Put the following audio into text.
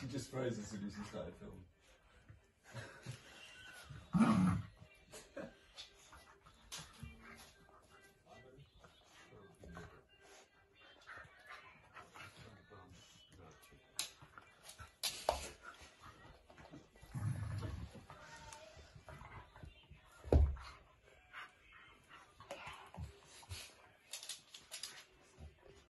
She just froze as soon as you started filming.